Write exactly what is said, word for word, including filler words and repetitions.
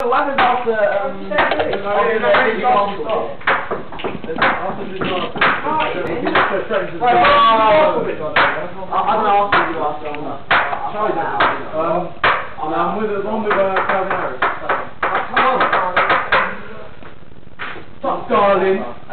So what happens after, um, after the last stop? After the last Right, you just go straight into the Right, oh, I'm going to ask you after I'm not. Um, I'm with, I'm with uh, Calvin Harris. Come on. Darling.